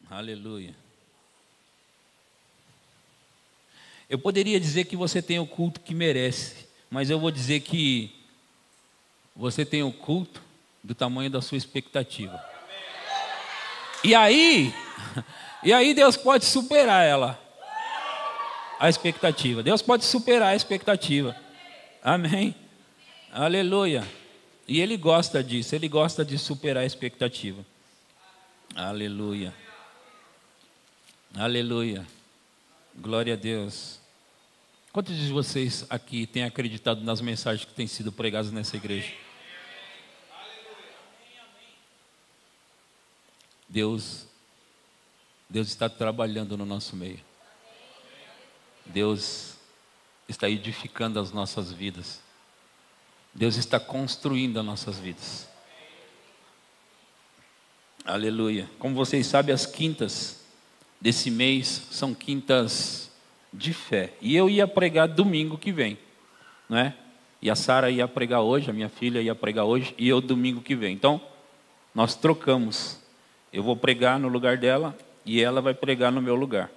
Aleluia. Eu poderia dizer que você tem o culto que merece, mas eu vou dizer que você tem o culto do tamanho da sua expectativa. E aí Deus pode superar ela, a expectativa. Deus pode superar a expectativa. Amém. Aleluia. E Ele gosta disso, Ele gosta de superar a expectativa. Aleluia. Aleluia. Glória a Deus. Quantos de vocês aqui têm acreditado nas mensagens que têm sido pregadas nessa igreja? Deus está trabalhando no nosso meio. Deus está edificando as nossas vidas. Deus está construindo as nossas vidas. Aleluia. Como vocês sabem, as quintas desse mês são quintas de fé. E eu ia pregar domingo que vem, não é? E a Sara ia pregar hoje, a minha filha ia pregar hoje, e eu domingo que vem. Então, nós trocamos. Eu vou pregar no lugar dela e ela vai pregar no meu lugar.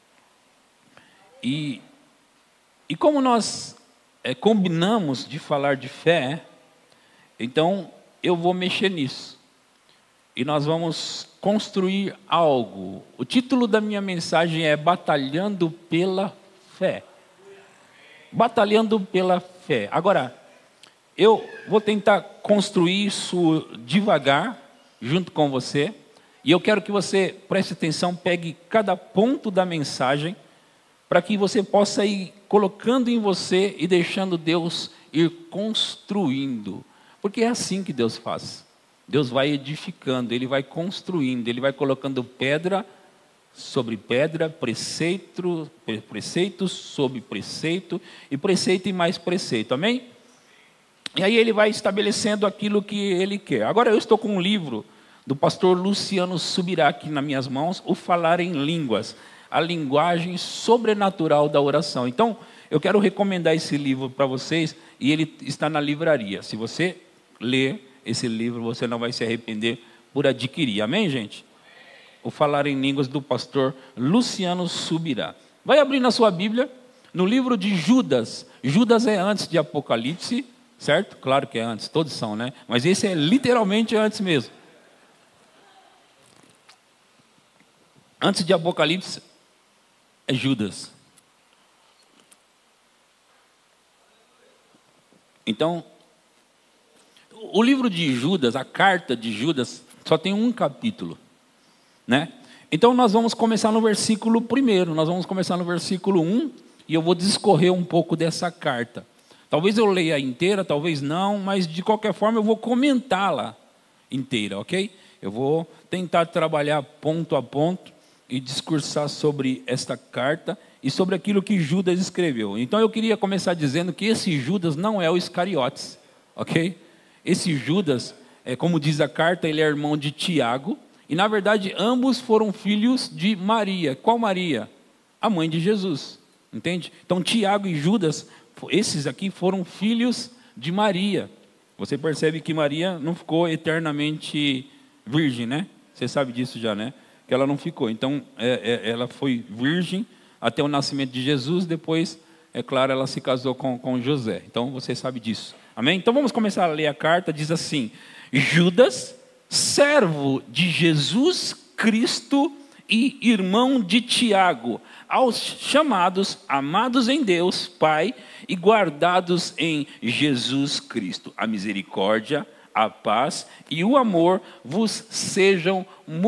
E como nós combinamos de falar de fé, então eu vou mexer nisso. E nós vamos construir algo. O título da minha mensagem é Batalhando pela Fé. Batalhando pela fé. Agora, eu vou tentar construir isso devagar, junto com você. E eu quero que você preste atenção, pegue cada ponto da mensagem, para que você possa ir colocando em você e deixando Deus ir construindo. Porque é assim que Deus faz. Deus vai edificando, Ele vai construindo, Ele vai colocando pedra sobre pedra, preceito sobre preceito, e preceito e mais preceito, amém? E aí Ele vai estabelecendo aquilo que Ele quer. Agora eu estou com um livro do pastor Luciano Subirá aqui nas minhas mãos, O Falar em Línguas, a linguagem sobrenatural da oração. Então, eu quero recomendar esse livro para vocês, e ele está na livraria. Se você ler esse livro, você não vai se arrepender por adquirir. Amém, gente? O Falar em Línguas do pastor Luciano Subirá. Vai abrir na sua Bíblia, no livro de Judas. Judas é antes de Apocalipse, certo? Claro que é antes, todos são, né? Mas esse é literalmente antes mesmo. Antes de Apocalipse, é Judas. Então, o livro de Judas, a carta de Judas, só tem um capítulo, né? Então nós vamos começar no versículo 1, nós vamos começar no versículo 1, e eu vou discorrer um pouco dessa carta. Talvez eu leia inteira, talvez não, mas de qualquer forma eu vou comentá-la inteira, ok? Eu vou tentar trabalhar ponto a ponto e discursar sobre esta carta e sobre aquilo que Judas escreveu. Então eu queria começar dizendo que esse Judas não é o Iscariotes, ok? Esse Judas, como diz a carta, ele é irmão de Tiago, e na verdade ambos foram filhos de Maria. Qual Maria? A mãe de Jesus, entende? Então Tiago e Judas, esses aqui foram filhos de Maria. Você percebe que Maria não ficou eternamente virgem, né? Você sabe disso já, né? Que ela não ficou. Então ela foi virgem até o nascimento de Jesus, depois, é claro, ela se casou com José. Então você sabe disso. Amém? Então vamos começar a ler a carta. Diz assim: Judas, servo de Jesus Cristo e irmão de Tiago, aos chamados, amados em Deus, Pai, e guardados em Jesus Cristo. A misericórdia, a paz e o amor vos sejam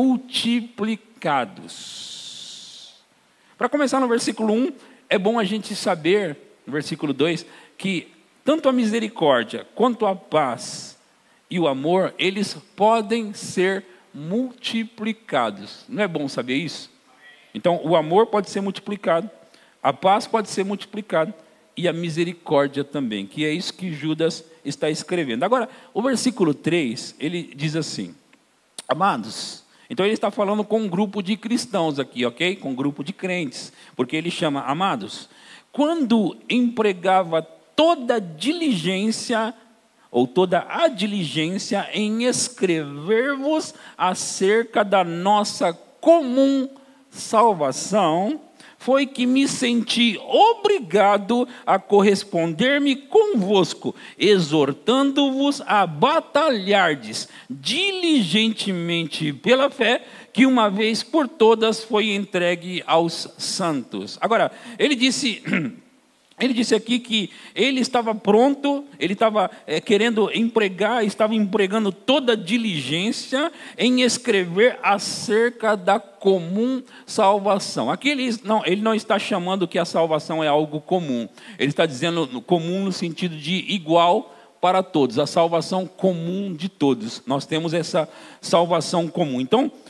multiplicados. Para começar no versículo 1, é bom a gente saber, no versículo 2, que tanto a misericórdia quanto a paz e o amor, eles podem ser multiplicados. Não é bom saber isso? Então, o amor pode ser multiplicado, a paz pode ser multiplicada e a misericórdia também, que é isso que Judas está escrevendo. Agora, o versículo 3, ele diz assim: amados, então ele está falando com um grupo de cristãos aqui, ok? Com um grupo de crentes, porque ele chama amados. Quando empregava toda diligência, ou toda a diligência em escrever-vos acerca da nossa comum salvação, foi que me senti obrigado a corresponder-me convosco, exortando-vos a batalhardes diligentemente pela fé, que uma vez por todas foi entregue aos santos. Agora, ele disse aqui que ele estava pronto, ele estava querendo empregar, estava empregando toda a diligência em escrever acerca da comum salvação. Aqui ele não está chamando que a salvação é algo comum, ele está dizendo comum no sentido de igual para todos, a salvação comum de todos. Nós temos essa salvação comum.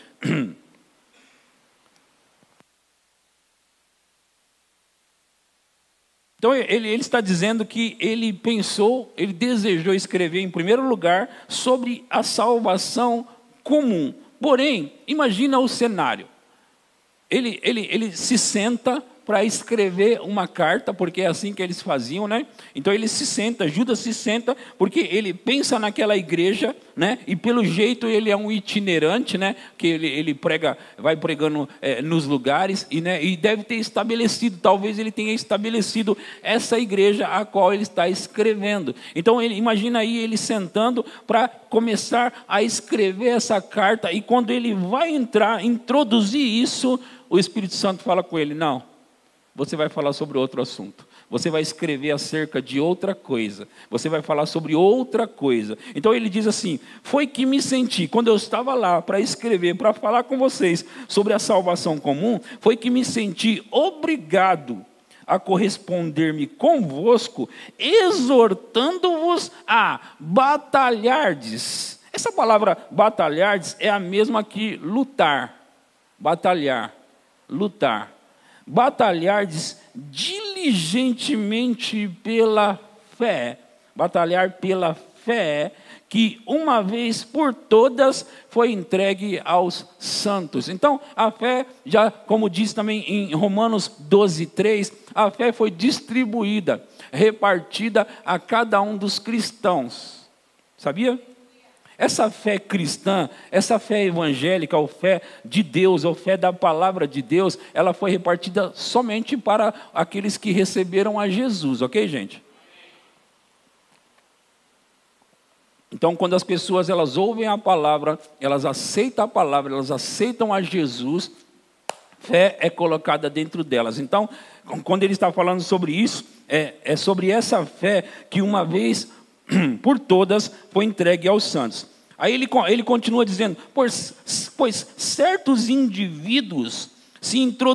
Então ele está dizendo que ele pensou, ele desejou escrever em primeiro lugar sobre a salvação comum. Porém, imagina o cenário. Ele se senta para escrever uma carta, porque é assim que eles faziam, né? Então ele se senta, Judas se senta, porque ele pensa naquela igreja, né? E pelo jeito ele é um itinerante, né? Que ele prega, vai pregando nos lugares, e deve ter estabelecido, talvez ele tenha estabelecido essa igreja a qual ele está escrevendo. Então imagina aí ele sentando para começar a escrever essa carta, e quando ele vai introduzir isso, o Espírito Santo fala com ele: não, você vai falar sobre outro assunto. Você vai escrever acerca de outra coisa. Você vai falar sobre outra coisa. Então ele diz assim: foi que me senti, quando eu estava lá para escrever, para falar com vocês sobre a salvação comum, foi que me senti obrigado a corresponder-me convosco, exortando-vos a batalhardes. Essa palavra batalhardes é a mesma que lutar. Batalhar, lutar. Batalhardes diligentemente pela fé, batalhar pela fé, que uma vez por todas foi entregue aos santos. Então, a fé, já como diz também em Romanos 12:3, a fé foi distribuída, repartida a cada um dos cristãos. Sabia? Essa fé cristã, essa fé evangélica, ou fé de Deus, ou fé da palavra de Deus, ela foi repartida somente para aqueles que receberam a Jesus, ok, gente? Então, quando as pessoas elas ouvem a palavra, elas aceitam a palavra, elas aceitam a Jesus, fé é colocada dentro delas. Então, quando ele está falando sobre isso, é sobre essa fé que uma vez por todas foi entregue aos santos. Aí ele continua dizendo: pois certos indivíduos se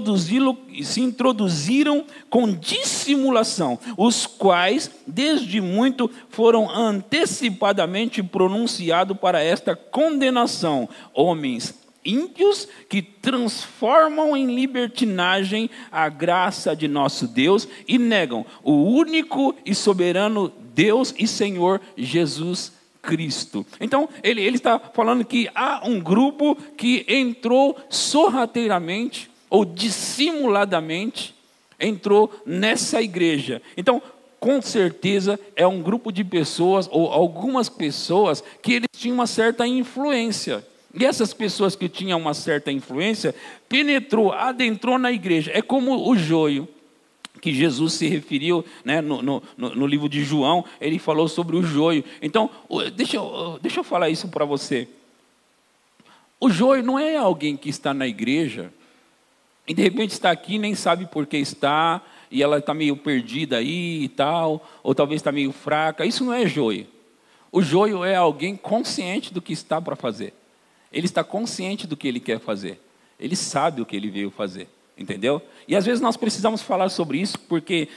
introduziram com dissimulação, os quais desde muito foram antecipadamente pronunciados para esta condenação, homens ímpios que transformam em libertinagem a graça de nosso Deus e negam o único e soberano Deus e Senhor Jesus Cristo. Então, ele está falando que há um grupo que entrou sorrateiramente ou dissimuladamente, entrou nessa igreja. Então, com certeza é um grupo de pessoas, ou algumas pessoas, que eles tinham uma certa influência. E essas pessoas que tinham uma certa influência, adentrou na igreja. É como o joio, que Jesus se referiu, né, no livro de João, ele falou sobre o joio. Então, deixa eu falar isso para você. O joio não é alguém que está na igreja, e de repente está aqui e nem sabe por que está, e ela está meio perdida aí e tal, ou talvez está meio fraca. Isso não é joio. O joio é alguém consciente do que está para fazer. Ele está consciente do que ele quer fazer. Ele sabe o que ele veio fazer. Entendeu? E às vezes nós precisamos falar sobre isso, porque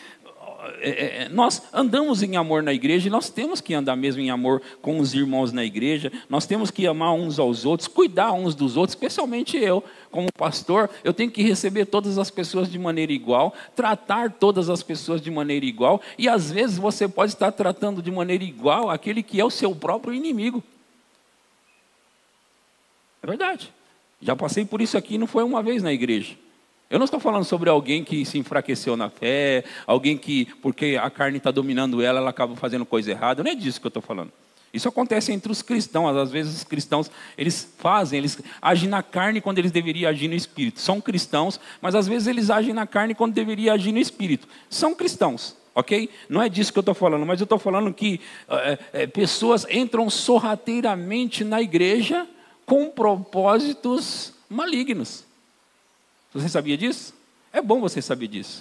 nós andamos em amor na igreja, e nós temos que andar mesmo em amor com os irmãos na igreja. Nós temos que amar uns aos outros, cuidar uns dos outros, especialmente eu, como pastor. Eu tenho que receber todas as pessoas de maneira igual, tratar todas as pessoas de maneira igual, e às vezes você pode estar tratando de maneira igual aquele que é o seu próprio inimigo. É verdade. Já passei por isso aqui, não foi uma vez na igreja. Eu não estou falando sobre alguém que se enfraqueceu na fé, alguém que, porque a carne está dominando ela acaba fazendo coisa errada. Não é disso que eu estou falando. Isso acontece entre os cristãos. Às vezes os cristãos, eles agem na carne quando eles deveriam agir no espírito. São cristãos, mas às vezes eles agem na carne quando deveriam agir no espírito. São cristãos, ok? Não é disso que eu estou falando, mas eu estou falando que pessoas entram sorrateiramente na igreja com propósitos malignos. Você sabia disso? É bom você saber disso.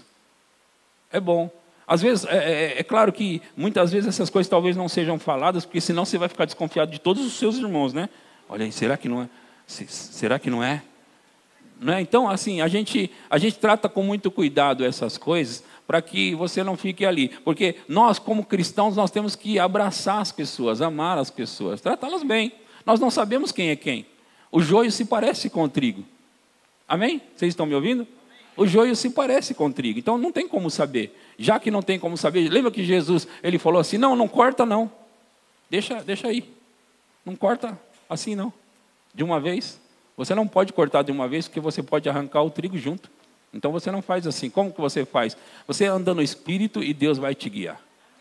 É bom. Às vezes, é claro que muitas vezes essas coisas talvez não sejam faladas, porque senão você vai ficar desconfiado de todos os seus irmãos, né? Olha aí, será que não é? Será que não é? Não é? Então, assim, a gente trata com muito cuidado essas coisas, para que você não fique ali. Porque nós, como cristãos, nós temos que abraçar as pessoas, amar as pessoas, tratá-las bem. Nós não sabemos quem é quem. O joio se parece com o trigo. Amém? Vocês estão me ouvindo? O joio se parece com o trigo, então não tem como saber. Já que não tem como saber, lembra que Jesus, ele falou assim, não corta não. Deixa aí. Não corta assim não. De uma vez. Você não pode cortar de uma vez, porque você pode arrancar o trigo junto. Então você não faz assim. Como que você faz? Você anda no Espírito e Deus vai te guiar.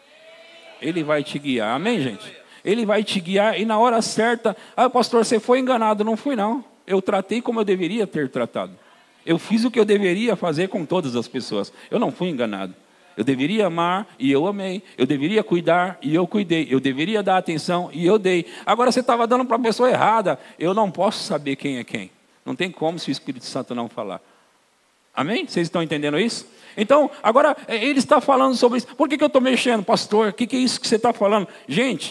Ele vai te guiar. Amém, gente? Ele vai te guiar e na hora certa, pastor, você foi enganado. Não fui não. Eu tratei como eu deveria ter tratado. Eu fiz o que eu deveria fazer com todas as pessoas. Eu não fui enganado. Eu deveria amar e eu amei. Eu deveria cuidar e eu cuidei. Eu deveria dar atenção e eu dei. Agora você estava dando para a pessoa errada. Eu não posso saber quem é quem. Não tem como se o Espírito Santo não falar. Amém? Vocês estão entendendo isso? Então, agora ele está falando sobre isso. Por que eu estou mexendo, pastor? O que é isso que você está falando? Gente,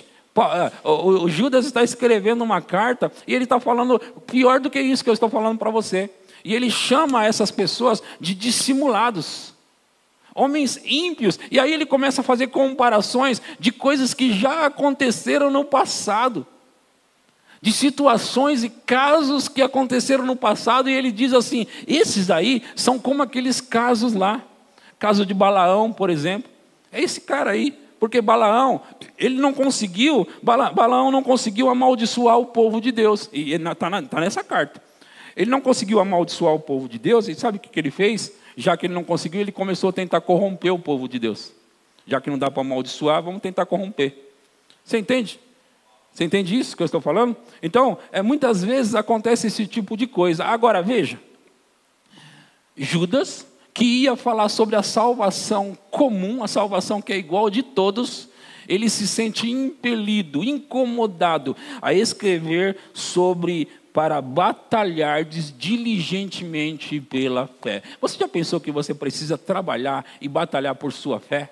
o Judas está escrevendo uma carta e ele está falando pior do que isso que eu estou falando para você. E ele chama essas pessoas de dissimulados, homens ímpios. E aí ele começa a fazer comparações de coisas que já aconteceram no passado, de situações e casos que aconteceram no passado. E ele diz assim, esses aí são como aqueles casos lá. Caso de Balaão, por exemplo. É esse cara aí. Porque Balaão, Balaão não conseguiu amaldiçoar o povo de Deus. E está nessa carta. Ele não conseguiu amaldiçoar o povo de Deus, e sabe o que ele fez? Já que ele não conseguiu, ele começou a tentar corromper o povo de Deus. Já que não dá para amaldiçoar, vamos tentar corromper. Você entende? Você entende isso que eu estou falando? Então, muitas vezes acontece esse tipo de coisa. Agora, veja. Judas, que ia falar sobre a salvação comum, a salvação que é igual de todos, ele se sente impelido, incomodado a escrever sobre para batalhardes diligentemente pela fé. Você já pensou que você precisa trabalhar e batalhar por sua fé?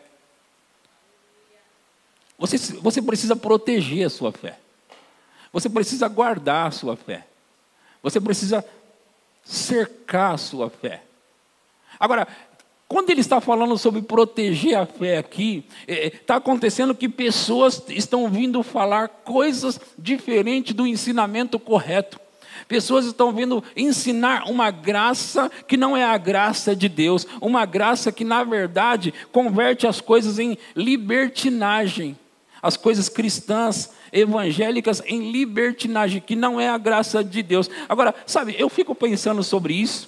Você precisa proteger a sua fé. Você precisa guardar a sua fé. Você precisa cercar a sua fé. Agora, quando ele está falando sobre proteger a fé aqui, está acontecendo que pessoas estão vindo falar coisas diferentes do ensinamento correto. Pessoas estão vindo ensinar uma graça que não é a graça de Deus, uma graça que na verdade converte as coisas em libertinagem, as coisas cristãs, evangélicas em libertinagem, que não é a graça de Deus. Agora, sabe, eu fico pensando sobre isso,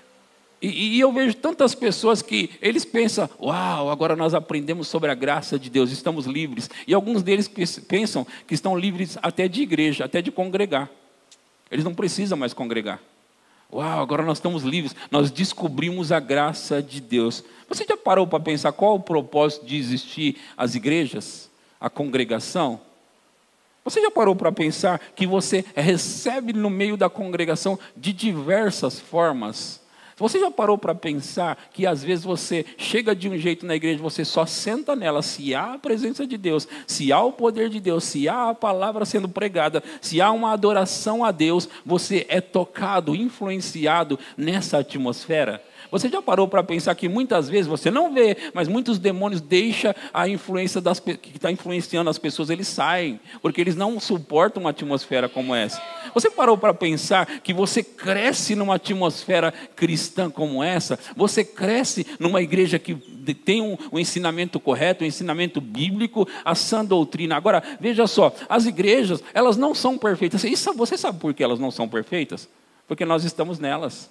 e eu vejo tantas pessoas que eles pensam, uau, agora nós aprendemos sobre a graça de Deus, estamos livres, e alguns deles pensam que estão livres até de igreja, até de congregar. Eles não precisam mais congregar. Uau, agora nós estamos livres. Nós descobrimos a graça de Deus. Você já parou para pensar qual o propósito de existir as igrejas? A congregação? Você já parou para pensar que você recebe no meio da congregação de diversas formas? Você já parou para pensar que às vezes você chega de um jeito na igreja, você só senta nela se há a presença de Deus, se há o poder de Deus, se há a palavra sendo pregada, se há uma adoração a Deus, você é tocado, influenciado nessa atmosfera? Você já parou para pensar que muitas vezes você não vê, mas muitos demônios deixam a influência que está influenciando as pessoas, eles saem, porque eles não suportam uma atmosfera como essa. Você parou para pensar que você cresce numa atmosfera cristã como essa? Você cresce numa igreja que tem um ensinamento correto, um ensinamento bíblico, a sã doutrina. Agora, veja só, as igrejas, elas não são perfeitas. Você sabe por que elas não são perfeitas? Porque nós estamos nelas.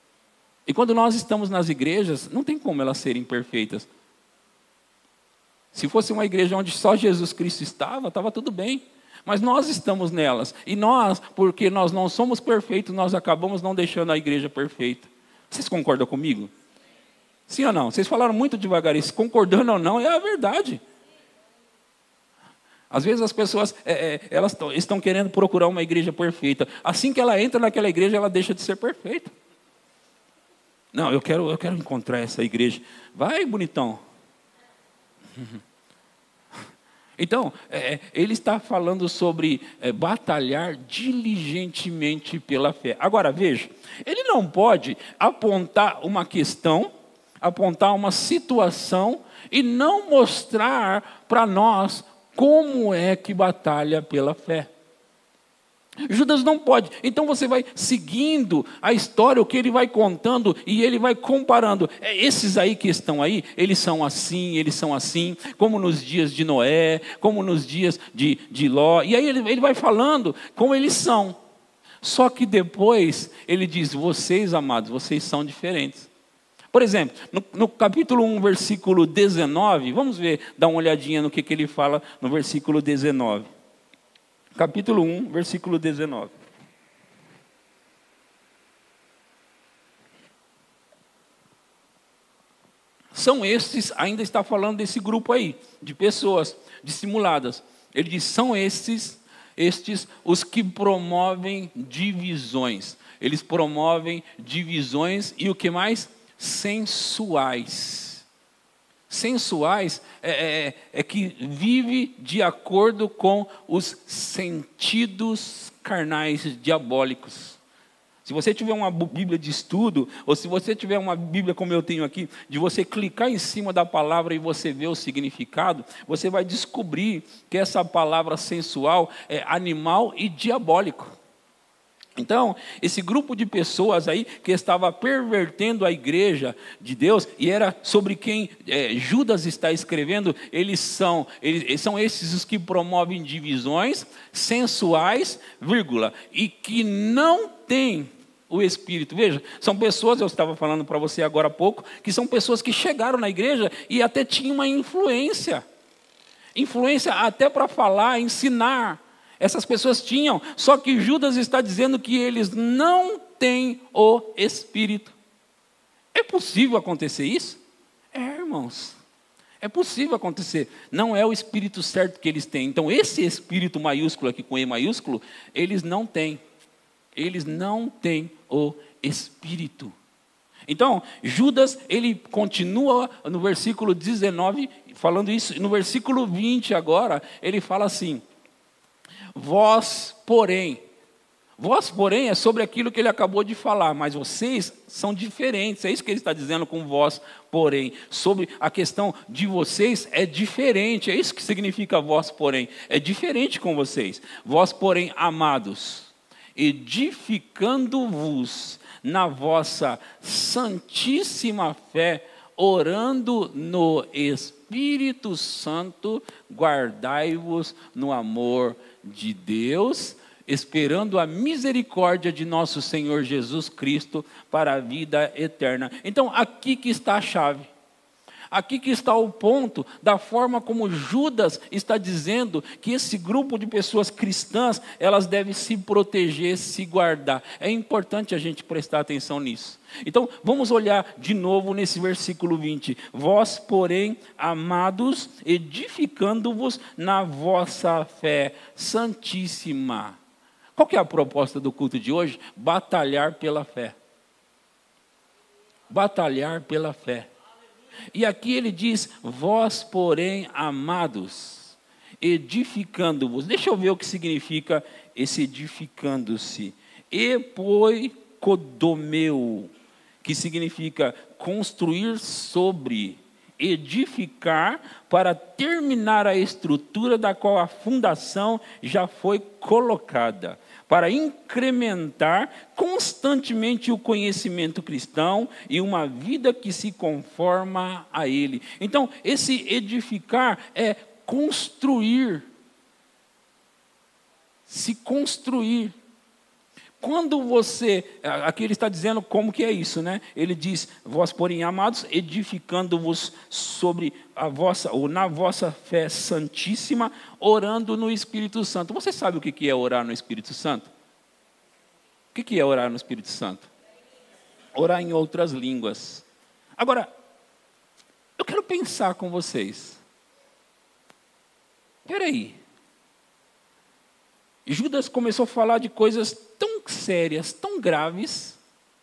E quando nós estamos nas igrejas, não tem como elas serem perfeitas. Se fosse uma igreja onde só Jesus Cristo estava tudo bem. Mas nós estamos nelas. E nós, porque nós não somos perfeitos, nós acabamos não deixando a igreja perfeita. Vocês concordam comigo? Sim ou não? Vocês falaram muito devagar isso. Concordando ou não, é a verdade. Às vezes as pessoas elas estão querendo procurar uma igreja perfeita. Assim que ela entra naquela igreja, ela deixa de ser perfeita. Não, eu quero encontrar essa igreja. Vai, bonitão. Então, ele está falando sobre batalhar diligentemente pela fé. Agora, veja, ele não pode apontar uma questão, apontar uma situação e não mostrar para nós como é que batalha pela fé. Judas não pode. Então você vai seguindo a história, o que ele vai contando, e ele vai comparando. Esses aí que estão aí, eles são assim, como nos dias de Noé, como nos dias de Ló. E aí ele vai falando como eles são. Só que depois ele diz, vocês, amados, vocês são diferentes. Por exemplo, no capítulo 1, versículo 19, vamos ver, dar uma olhadinha no que ele fala no versículo 19. Capítulo 1, versículo 19. São estes, ainda está falando desse grupo aí, de pessoas dissimuladas. Ele diz, são estes os que promovem divisões. Eles promovem divisões e o que mais? Sensuais. Sensuais é que vive de acordo com os sentidos carnais diabólicos. Se você tiver uma Bíblia de estudo, ou se você tiver uma Bíblia como eu tenho aqui, de você clicar em cima da palavra e você ver o significado, você vai descobrir que essa palavra sensual é animal e diabólico. Então, esse grupo de pessoas aí que estava pervertendo a igreja de Deus, e era sobre quem Judas está escrevendo, eles são esses os que promovem divisões sensuais, e que não têm o Espírito. Veja, são pessoas, eu estava falando para você agora há pouco, que são pessoas que chegaram na igreja e até tinham uma influência até para falar, ensinar. Essas pessoas tinham, só que Judas está dizendo que eles não têm o Espírito. É possível acontecer isso? Irmãos, é possível acontecer. Não é o Espírito certo que eles têm. Então, esse Espírito maiúsculo aqui com E maiúsculo, eles não têm. Eles não têm o Espírito. Então, Judas, ele continua no versículo 19, falando isso. No versículo 20 agora, ele fala assim, Vós, porém, é sobre aquilo que ele acabou de falar, mas vocês são diferentes, é isso que ele está dizendo com vós, porém, sobre a questão de vocês é diferente, é isso que significa vós, porém, é diferente com vocês. Vós, porém, amados, edificando-vos na vossa santíssima fé, orando no Espírito Santo, guardai-vos no amor de Deus, esperando a misericórdia de nosso Senhor Jesus Cristo para a vida eterna. Então, aqui que está a chave. Aqui que está o ponto da forma como Judas está dizendo que esse grupo de pessoas cristãs, elas devem se proteger, se guardar. É importante a gente prestar atenção nisso. Então, vamos olhar de novo nesse versículo 20. Vós, porém, amados, edificando-vos na vossa fé santíssima. Qual que é a proposta do culto de hoje? Batalhar pela fé. Batalhar pela fé. E aqui ele diz, vós, porém, amados, edificando-vos. Deixa eu ver o que significa esse edificando-se. Epoicodomeu, que significa construir sobre, edificar, para terminar a estrutura da qual a fundação já foi colocada, para incrementar constantemente o conhecimento cristão e uma vida que se conforma a ele. Então, esse edificar é construir, se construir. quando você, aqui ele está dizendo como que é isso, né? Ele diz, vós porém amados, edificando-vos sobre a vossa, ou na vossa fé santíssima, orando no Espírito Santo. Você sabe o que é orar no Espírito Santo? O que é orar no Espírito Santo? Orar em outras línguas. Agora, eu quero pensar com vocês. Espera aí. Judas começou a falar de coisas tão sérias, tão graves,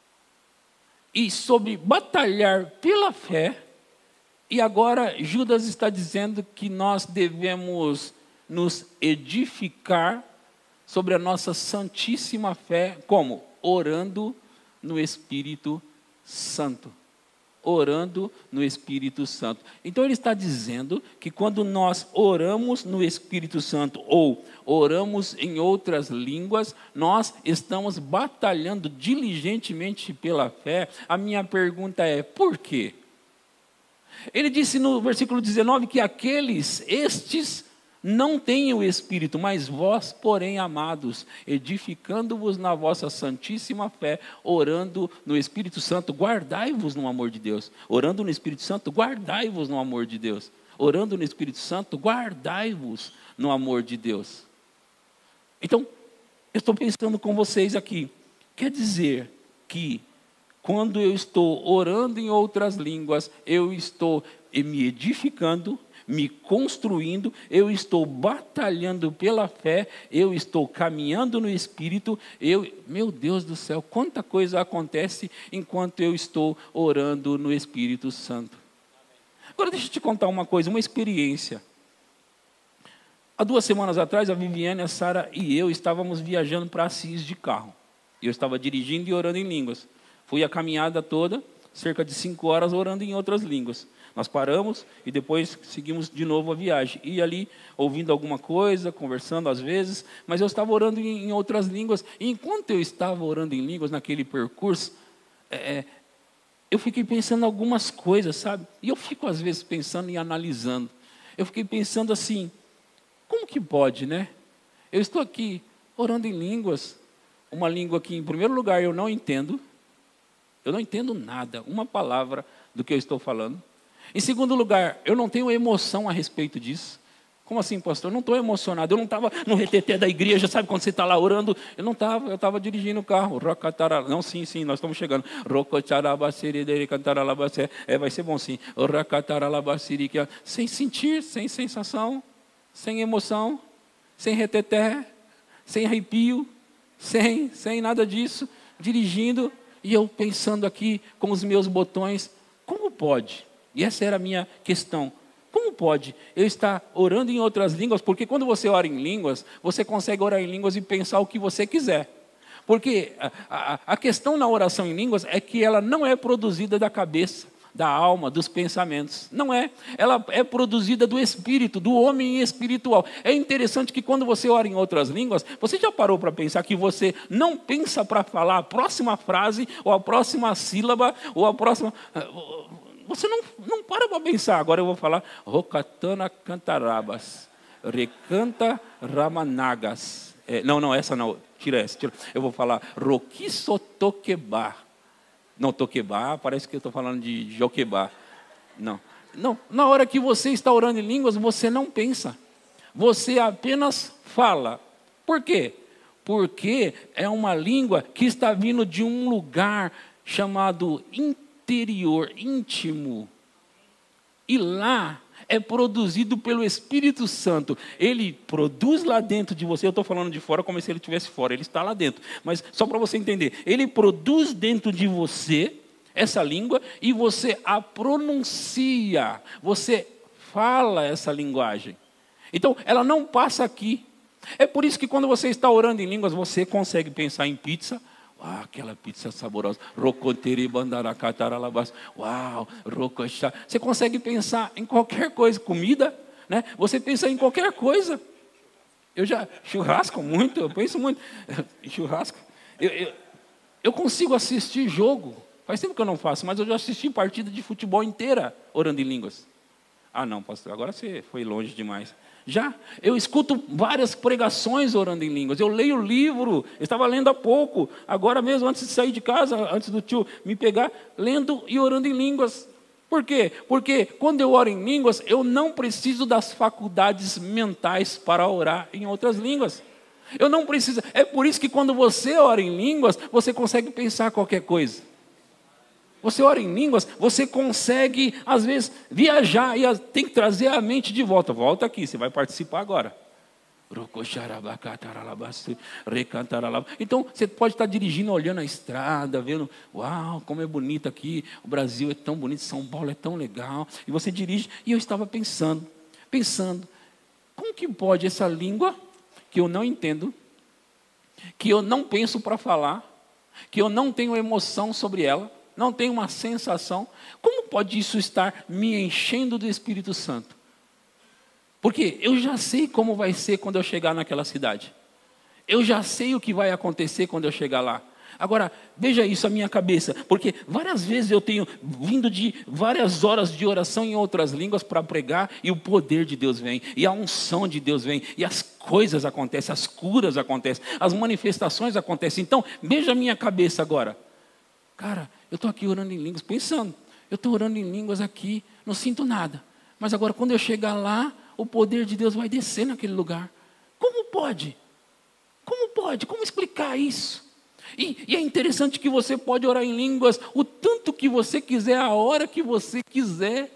e sobre batalhar pela fé, e agora Judas está dizendo que nós devemos nos edificar sobre a nossa santíssima fé, como? Orando no Espírito Santo. Orando no Espírito Santo. Então ele está dizendo que quando nós oramos no Espírito Santo ou oramos em outras línguas, nós estamos batalhando diligentemente pela fé. A minha pergunta é, por quê? Ele disse no versículo 19 que estes não têm o Espírito, mas vós, porém, amados, edificando-vos na vossa santíssima fé, orando no Espírito Santo, guardai-vos no amor de Deus. Orando no Espírito Santo, guardai-vos no amor de Deus. Orando no Espírito Santo, guardai-vos no amor de Deus. Então, eu estou pensando com vocês aqui. Quer dizer que, quando eu estou orando em outras línguas, eu estou me edificando, me construindo, eu estou batalhando pela fé, eu estou caminhando no Espírito, meu Deus do céu, quanta coisa acontece enquanto eu estou orando no Espírito Santo. Agora deixa eu te contar uma coisa, uma experiência. Há 2 semanas atrás, a Viviane, a Sara e eu estávamos viajando para Assis de carro. Eu estava dirigindo e orando em línguas. Fui a caminhada toda, cerca de 5 horas, orando em outras línguas. Nós paramos e depois seguimos de novo a viagem. E ali, ouvindo alguma coisa, conversando às vezes, mas eu estava orando em outras línguas. E enquanto eu estava orando em línguas naquele percurso, eu fiquei pensando em algumas coisas, sabe? E eu fico às vezes pensando e analisando. Eu fiquei pensando assim, como que pode, né? Eu estou aqui orando em línguas, uma língua que em primeiro lugar eu não entendo nada, uma palavra do que eu estou falando. Em segundo lugar, eu não tenho emoção a respeito disso. Como assim, pastor? Eu não estou emocionado. Eu não estava no reteté da igreja, sabe quando você está lá orando? Eu estava dirigindo o carro. Não, sim, nós estamos chegando. Vai ser bom sim. Sem sentir, sem sensação, sem emoção, sem reteté, sem arrepio, sem nada disso, dirigindo, e eu pensando aqui com os meus botões, como pode? E essa era a minha questão. Como pode eu estar orando em outras línguas? Porque quando você ora em línguas, você consegue orar em línguas e pensar o que você quiser. Porque a questão na oração em línguas é que ela não é produzida da cabeça, da alma, dos pensamentos. Não é. Ela é produzida do espírito, do homem espiritual. É interessante que quando você ora em outras línguas, você já parou para pensar que você não pensa para falar a próxima frase, ou a próxima sílaba, ou a próxima... Você não para pensar. Agora eu vou falar Rokatana Cantarabas, Recanta Ramanagas. Não, essa não. Tira essa. Eu vou falar Roquisotokeba. Não, Tokeba, parece que eu estou falando de Joqueba. Não, na hora que você está orando em línguas, você não pensa. Você apenas fala. Por quê? Porque é uma língua que está vindo de um lugar chamado interior, íntimo. E lá é produzido pelo Espírito Santo. Ele produz lá dentro de você. Eu estou falando de fora como se ele estivesse fora. Ele está lá dentro. Mas só para você entender. Ele produz dentro de você essa língua e você a pronuncia. Você fala essa linguagem. Então, ela não passa aqui. É por isso que quando você está orando em línguas, você consegue pensar em pizza. Ah, aquela pizza saborosa. Rocoteri bandaracataralabas. Uau, rocochá. Você consegue pensar em qualquer coisa. Comida, né? Você pensa em qualquer coisa. Eu já churrasco muito, eu penso muito. Churrasco. Eu consigo assistir jogo. Faz tempo que eu não faço, mas eu já assisti partida de futebol inteira orando em línguas. Ah, não, pastor, agora você foi longe demais. Já. Eu escuto várias pregações orando em línguas. Eu leio livro, eu estava lendo há pouco, agora mesmo, antes de sair de casa, antes do tio me pegar, lendo e orando em línguas. Por quê? Porque quando eu oro em línguas, eu não preciso das faculdades mentais para orar em outras línguas. Eu não preciso. É por isso que quando você ora em línguas, você consegue pensar qualquer coisa. Você ora em línguas, você consegue, às vezes, viajar e tem que trazer a mente de volta. Volta aqui, você vai participar agora. Então, você pode estar dirigindo, olhando a estrada, vendo, uau, como é bonito aqui, o Brasil é tão bonito, São Paulo é tão legal. E você dirige, e eu estava pensando, como que pode essa língua, que eu não entendo, que eu não penso para falar, que eu não tenho emoção sobre ela, não tenho uma sensação, como pode isso estar me enchendo do Espírito Santo? Porque eu já sei como vai ser quando eu chegar naquela cidade. Eu já sei o que vai acontecer quando eu chegar lá. Agora, veja isso, a minha cabeça. Porque várias vezes eu tenho vindo de várias horas de oração em outras línguas para pregar, e o poder de Deus vem, e a unção de Deus vem, e as coisas acontecem, as curas acontecem, as manifestações acontecem. Então, veja a minha cabeça agora. Cara, eu estou aqui orando em línguas, pensando, eu estou orando em línguas aqui, não sinto nada. Mas agora, quando eu chegar lá, o poder de Deus vai descer naquele lugar. Como pode? Como pode? Como explicar isso? E é interessante que você pode orar em línguas o tanto que você quiser, a hora que você quiser.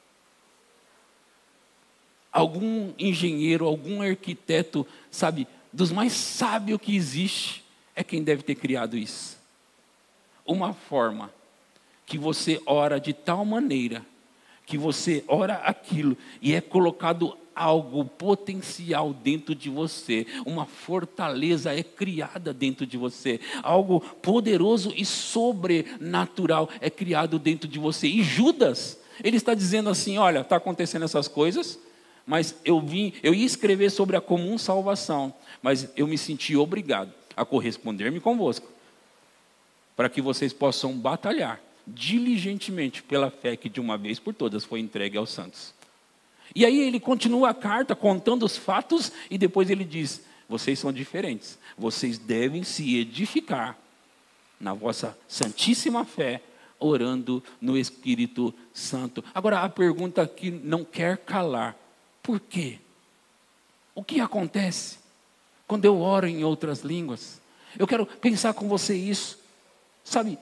Algum engenheiro, algum arquiteto, sabe, dos mais sábios que existe, é quem deve ter criado isso. Uma forma que você ora de tal maneira que você ora aquilo e é colocado algo potencial dentro de você, uma fortaleza é criada dentro de você, algo poderoso e sobrenatural é criado dentro de você. E Judas, ele está dizendo assim, olha, está acontecendo essas coisas, mas eu ia escrever sobre a comum salvação, mas eu me senti obrigado a corresponder-me convosco, para que vocês possam batalhar diligentemente pela fé que de uma vez por todas foi entregue aos santos. E aí ele continua a carta contando os fatos e depois ele diz, vocês são diferentes, vocês devem se edificar na vossa santíssima fé, orando no Espírito Santo. Agora a pergunta que não quer calar, por quê? O que acontece quando eu oro em outras línguas? Eu quero pensar com você isso, sabe?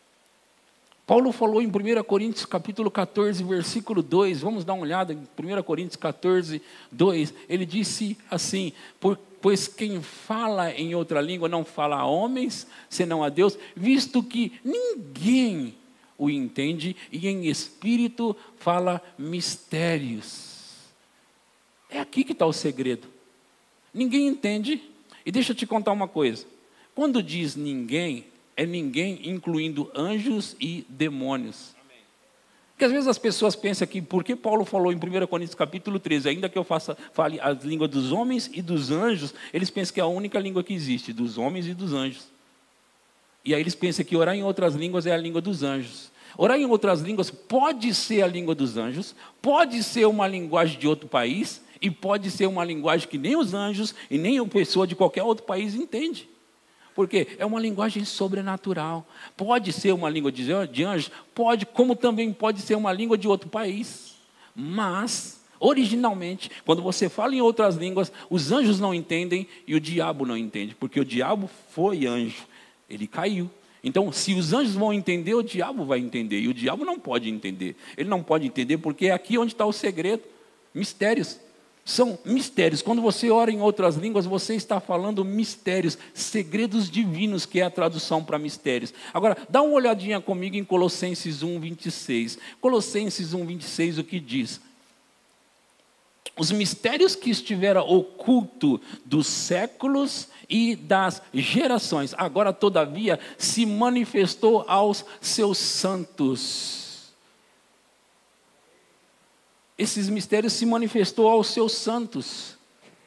Paulo falou em 1 Coríntios capítulo 14, versículo 2, vamos dar uma olhada em 1 Coríntios 14, 2, ele disse assim, pois quem fala em outra língua não fala a homens, senão a Deus, visto que ninguém o entende, e em espírito fala mistérios. É aqui que está o segredo. Ninguém entende, e deixa eu te contar uma coisa, quando diz ninguém, é ninguém, incluindo anjos e demônios. Amém. Porque às vezes as pessoas pensam que, porque Paulo falou em 1 Coríntios capítulo 13, ainda que eu fale a língua dos homens e dos anjos, eles pensam que é a única língua que existe, dos homens e dos anjos. E aí eles pensam que orar em outras línguas é a língua dos anjos. Orar em outras línguas pode ser a língua dos anjos, pode ser uma linguagem de outro país, e pode ser uma linguagem que nem os anjos e nem uma pessoa de qualquer outro país entende. Porque é uma linguagem sobrenatural. Pode ser uma língua de anjos, pode, como também pode ser uma língua de outro país. Mas, originalmente, quando você fala em outras línguas, os anjos não entendem e o diabo não entende. Porque o diabo foi anjo, ele caiu. Então, se os anjos vão entender, o diabo vai entender. E o diabo não pode entender. Ele não pode entender porque é aqui onde está o segredo. Mistérios. São mistérios. Quando você ora em outras línguas, você está falando mistérios, segredos divinos, que é a tradução para mistérios. Agora, dá uma olhadinha comigo em Colossenses 1, 26. Colossenses 1, 26, o que diz? Os mistérios que estiveram ocultos dos séculos e das gerações, agora, todavia, se manifestou aos seus santos. Esses mistérios se manifestou aos seus santos.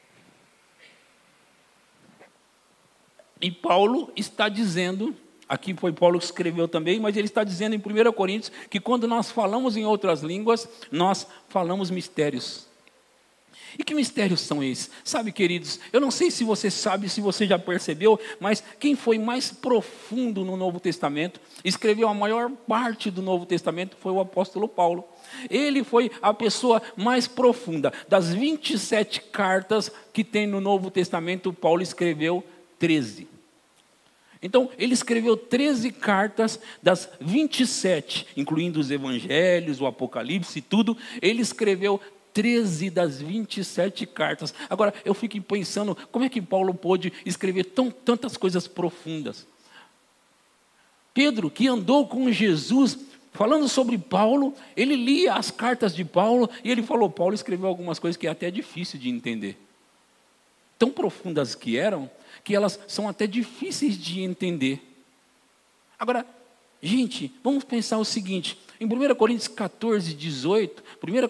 E Paulo está dizendo, aqui foi Paulo que escreveu também, mas ele está dizendo em 1 Coríntios, que quando nós falamos em outras línguas, nós falamos mistérios. E que mistérios são esses? Sabe, queridos, eu não sei se você sabe, se você já percebeu, mas quem foi mais profundo no Novo Testamento, escreveu a maior parte do Novo Testamento, foi o apóstolo Paulo. Ele foi a pessoa mais profunda. Das 27 cartas que tem no Novo Testamento, Paulo escreveu 13. Então, ele escreveu 13 cartas das 27, incluindo os evangelhos, o Apocalipse e tudo. Ele escreveu 13 das 27 cartas. Agora, eu fico pensando, como é que Paulo pôde escrever tantas coisas profundas? Pedro, que andou com Jesus, falando sobre Paulo, ele lia as cartas de Paulo, e ele falou, Paulo escreveu algumas coisas que é até difícil de entender. Tão profundas que eram, que elas são até difíceis de entender. Agora, gente, vamos pensar o seguinte, em 1 Coríntios 14, 18,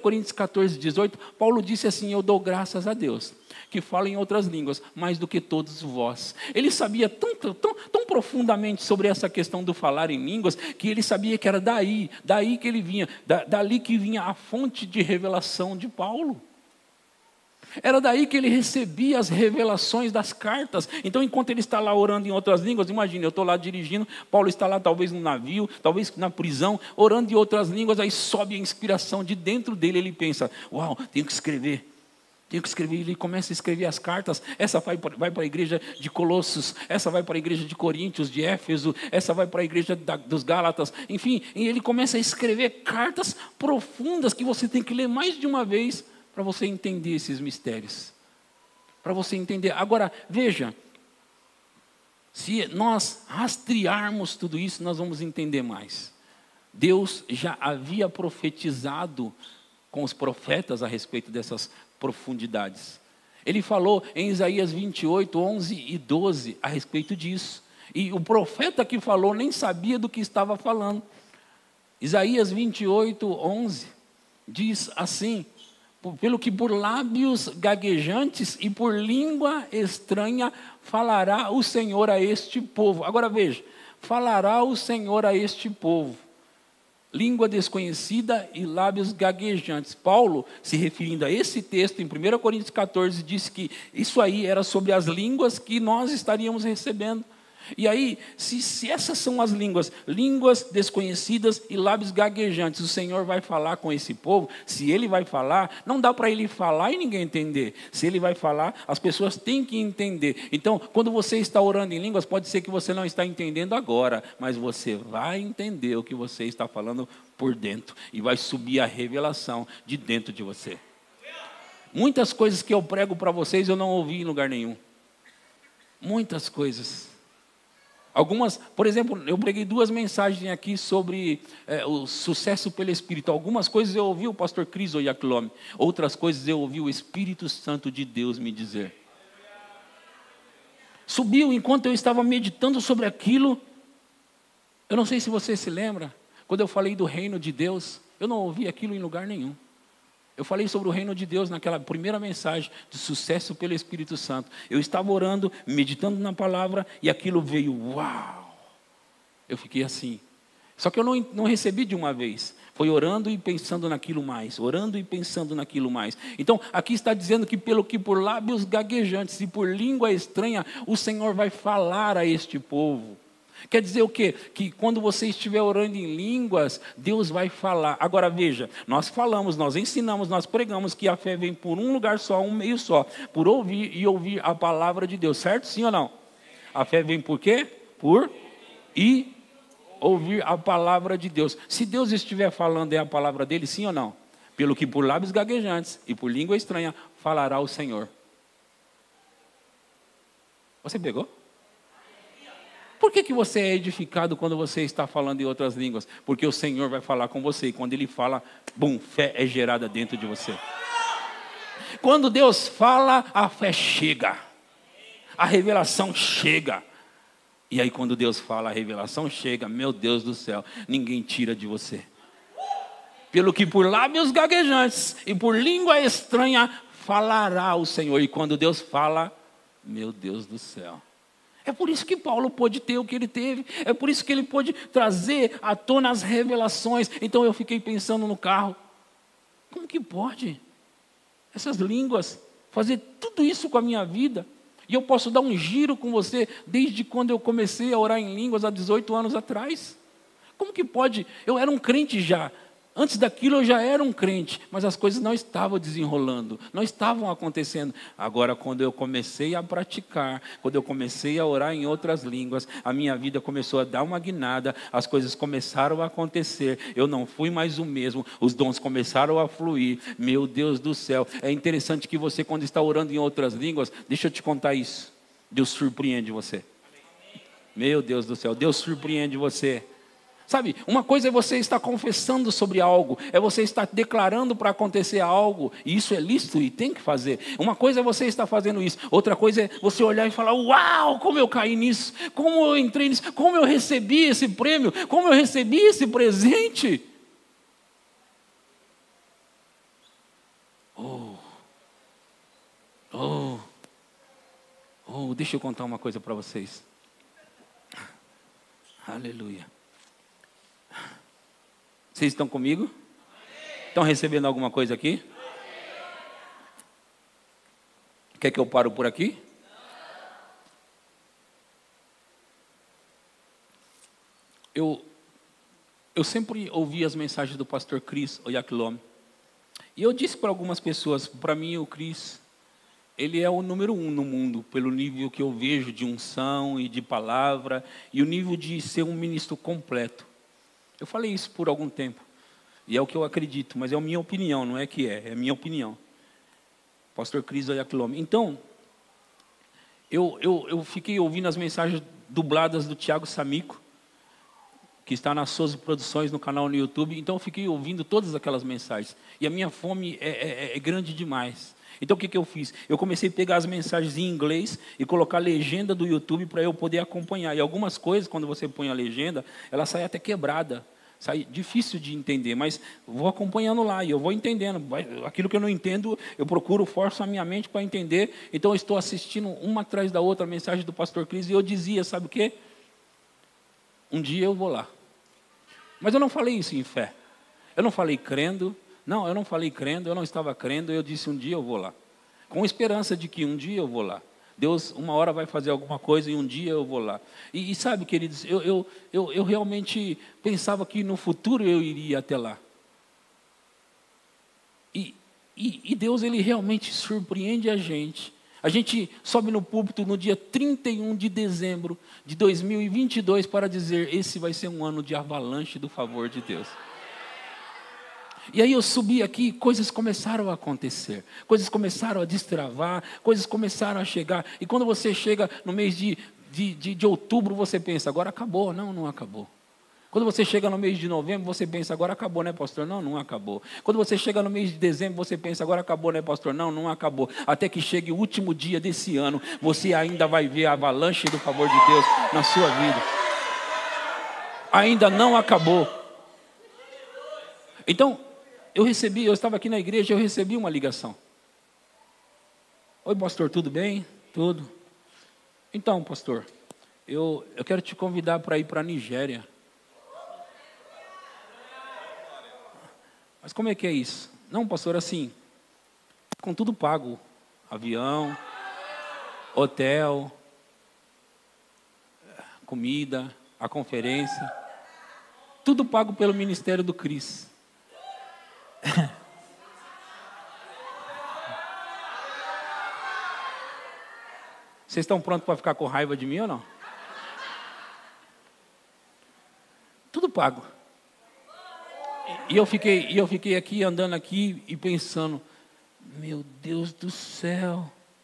Paulo disse assim, eu dou graças a Deus, que falo em outras línguas, mais do que todos vós. Ele sabia tão profundamente sobre essa questão do falar em línguas, que ele sabia que era daí que ele vinha, dali que vinha a fonte de revelação de Paulo. Era daí que ele recebia as revelações das cartas. Então, enquanto ele está lá orando em outras línguas, imagine, eu estou lá dirigindo, Paulo está lá talvez no navio, talvez na prisão, orando em outras línguas, aí sobe a inspiração de dentro dele, ele pensa, uau, tenho que escrever, ele começa a escrever as cartas, essa vai para a igreja de Colossos, essa vai para a igreja de Coríntios, de Éfeso, essa vai para a igreja dos Gálatas, enfim, e ele começa a escrever cartas profundas que você tem que ler mais de uma vez, para você entender esses mistérios. Para você entender. Agora, veja, se nós rastrearmos tudo isso, nós vamos entender mais. Deus já havia profetizado com os profetas a respeito dessas profundidades. Ele falou em Isaías 28, 11 e 12 a respeito disso. E o profeta que falou nem sabia do que estava falando. Isaías 28, 11 diz assim, pelo que por lábios gaguejantes e por língua estranha falará o Senhor a este povo. Agora veja, falará o Senhor a este povo. Língua desconhecida e lábios gaguejantes. Paulo, se referindo a esse texto, em 1 Coríntios 14, disse que isso aí era sobre as línguas que nós estaríamos recebendo. E aí, se essas são as línguas desconhecidas e lábios gaguejantes, o Senhor vai falar com esse povo, se Ele vai falar, não dá para Ele falar e ninguém entender. Se Ele vai falar, as pessoas têm que entender. Então, quando você está orando em línguas, pode ser que você não está entendendo agora, mas você vai entender o que você está falando por dentro, e vai subir a revelação de dentro de você. Muitas coisas que eu prego para vocês, eu não ouvi em lugar nenhum. Muitas coisas. Algumas, por exemplo, eu preguei 2 mensagens aqui sobre o sucesso pelo Espírito. Algumas coisas eu ouvi o pastor Cris Oyakhilome, outras coisas eu ouvi o Espírito Santo de Deus me dizer. Subiu enquanto eu estava meditando sobre aquilo. Eu não sei se você se lembra, quando eu falei do reino de Deus, eu não ouvi aquilo em lugar nenhum. Eu falei sobre o reino de Deus naquela primeira mensagem de sucesso pelo Espírito Santo. Eu estava orando, meditando na palavra, e aquilo veio, uau! Eu fiquei assim. Só que eu não recebi de uma vez. Foi orando e pensando naquilo mais. Orando e pensando naquilo mais. Então, aqui está dizendo que pelo que por lábios gaguejantes e por língua estranha, o Senhor vai falar a este povo. Quer dizer o quê? Que quando você estiver orando em línguas, Deus vai falar. Agora veja, nós falamos, nós ensinamos, nós pregamos que a fé vem por um lugar só, um meio só, por ouvir e ouvir a palavra de Deus, certo? Sim ou não? A fé vem por quê? Por e ouvir a palavra de Deus. Se Deus estiver falando é a palavra dele, sim ou não? Pelo que por lábios gaguejantes e por língua estranha falará o Senhor. Você pegou? Por que você é edificado quando você está falando em outras línguas? Porque o Senhor vai falar com você. E quando Ele fala, bum, fé é gerada dentro de você. Quando Deus fala, a fé chega. A revelação chega. E aí quando Deus fala, a revelação chega. Meu Deus do céu, ninguém tira de você. Pelo que por lábios gaguejantes e por língua estranha falará o Senhor. E quando Deus fala, meu Deus do céu. É por isso que Paulo pôde ter o que ele teve. É por isso que ele pôde trazer à tona as revelações. Então eu fiquei pensando no carro. Como que pode? essas línguas, fazer tudo isso com a minha vida. E eu posso dar um giro com você desde quando eu comecei a orar em línguas há 18 anos atrás. Como que pode? Eu era um crente já. Antes daquilo eu já era um crente, mas as coisas não estavam desenrolando, não estavam acontecendo. Agora, quando eu comecei a praticar, quando eu comecei a orar em outras línguas, a minha vida começou a dar uma guinada, as coisas começaram a acontecer, eu não fui mais o mesmo, os dons começaram a fluir. Meu Deus do céu, é interessante que você, quando está orando em outras línguas, deixa eu te contar isso, Deus surpreende você. Meu Deus do céu, Deus surpreende você. Sabe, uma coisa é você estar confessando sobre algo, é você estar declarando para acontecer algo, e isso é lícito e tem que fazer. Uma coisa é você estar fazendo isso, outra coisa é você olhar e falar: uau, como eu caí nisso, como eu entrei nisso, como eu recebi esse prêmio, como eu recebi esse presente. Deixa eu contar uma coisa para vocês. Aleluia. Vocês estão comigo? Estão recebendo alguma coisa aqui? Quer que eu paro por aqui? Eu sempre ouvi as mensagens do pastor Chris Oyakhilome. E eu disse para algumas pessoas, para mim o Chris, ele é o número 1 no mundo, pelo nível que eu vejo de unção e de palavra, e o nível de ser um ministro completo. Eu falei isso por algum tempo, e é o que eu acredito, mas é a minha opinião, não é que é a minha opinião. Pastor Chris Oyakhilome. Então, eu fiquei ouvindo as mensagens dubladas do Thiago Samico, que está na Souza Produções, no canal no YouTube. Então, eu fiquei ouvindo todas aquelas mensagens, e a minha fome é grande demais. Então, o que eu fiz? Eu comecei a pegar as mensagens em inglês e colocar a legenda do YouTube para eu poder acompanhar. E algumas coisas, quando você põe a legenda, ela sai até quebrada. Sai difícil de entender, mas vou acompanhando lá e eu vou entendendo. Aquilo que eu não entendo, eu procuro, forço a minha mente para entender. Então, eu estou assistindo uma atrás da outra a mensagem do pastor Cris e eu dizia, sabe o quê? Um dia eu vou lá. Mas eu não falei isso em fé. Eu não falei crendo. Não, eu não falei crendo, eu não estava crendo, eu disse um dia eu vou lá. Com esperança de que um dia eu vou lá. Deus, uma hora vai fazer alguma coisa e um dia eu vou lá. E sabe, queridos, eu realmente pensava que no futuro eu iria até lá. E Deus, Ele realmente surpreende a gente. A gente sobe no púlpito no dia 31 de dezembro de 2022 para dizer: esse vai ser um ano de avalanche do favor de Deus. E aí eu subi aqui, coisas começaram a acontecer, coisas começaram a destravar, coisas começaram a chegar. E quando você chega no mês de outubro, você pensa: agora acabou. Não, não acabou. Quando você chega no mês de novembro, você pensa: agora acabou, né, pastor? Não, não acabou. Quando você chega no mês de dezembro, você pensa: agora acabou, né, pastor? Não, não acabou. Até que chegue o último dia desse ano, você ainda vai ver a avalanche do favor de Deus na sua vida. Ainda não acabou. Então, eu estava aqui na igreja, eu recebi uma ligação. Oi, pastor, tudo bem? Tudo. Então, pastor, eu quero te convidar para ir para a Nigéria. Mas como é que é isso? Não, pastor, assim, com tudo pago. Avião, hotel, comida, a conferência. Tudo pago pelo ministério do Cris. Vocês estão prontos para ficar com raiva de mim ou não? Tudo pago. E eu fiquei aqui, andando aqui e pensando: meu Deus do céu.